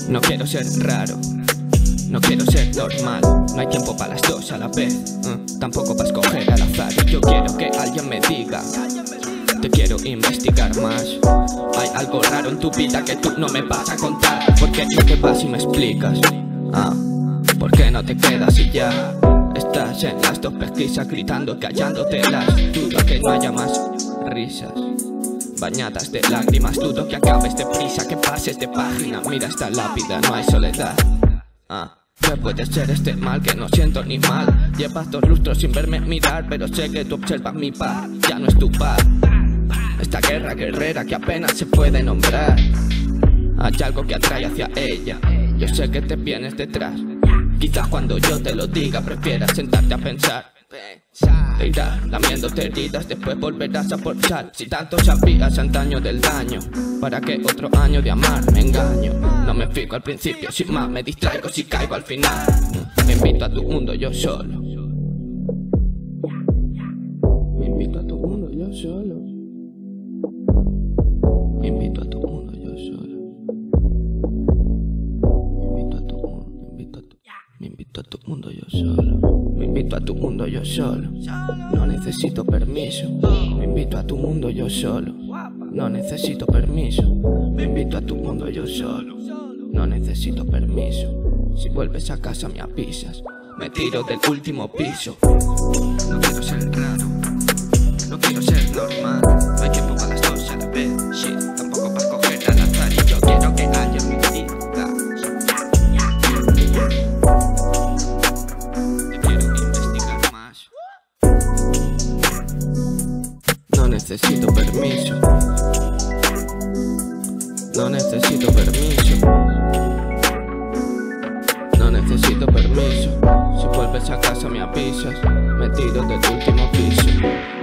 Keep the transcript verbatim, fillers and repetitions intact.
No quiero ser raro, no quiero ser normal. No hay tiempo para las dos a la vez, uh, tampoco para escoger al azar. Yo quiero que alguien me diga, te quiero investigar más. Hay algo raro en tu vida que tú no me vas a contar. ¿Por qué no te vas y me explicas? Ah, ¿por qué no te quedas y ya? Estás en las dos pesquisas gritando, callándote las. Dudo que no haya más risas bañadas de lágrimas. Dudo que acabes deprisa, que pases de página. Mira esta lápida, no hay soledad. Ah, ¿qué puede ser este mal que no siento ni mal? Llevas dos lustros sin verme mirar, pero sé que tú observas mi paz. Ya no es tu paz. Esta guerra guerrera que apenas se puede nombrar. Hay algo que atrae hacia ella. Yo sé que te vienes detrás. Quizás cuando yo te lo diga prefieras sentarte a pensar. Te irás lamiéndote heridas, después volverás a forzar. Si tanto sabías antaño del daño, ¿para qué otro año de amar? Me engaño, no me fijo al principio, sin más me distraigo si caigo al final. Me invito a tu mundo yo solo. Me invito a tu mundo yo solo. Me invito a tu mundo yo solo. Me invito a tu mundo, me invito a tu, me invito a tu mundo yo solo. Me invito a tu mundo yo solo. No necesito permiso. Me invito a tu mundo yo solo. No necesito permiso. Me invito a tu mundo yo solo. No necesito permiso. Si vuelves a casa me avisas. Me tiro del último piso. No quiero ser raro, no quiero ser normal. No hay tiempo para las dos a la vez. Shit, tampoco para coger al azar. Y yo quiero que alguien me diga, te quiero investigar más. No necesito permiso. No necesito permiso. No necesito permiso. Si vuelves a casa me avisas. Me tiro del último piso.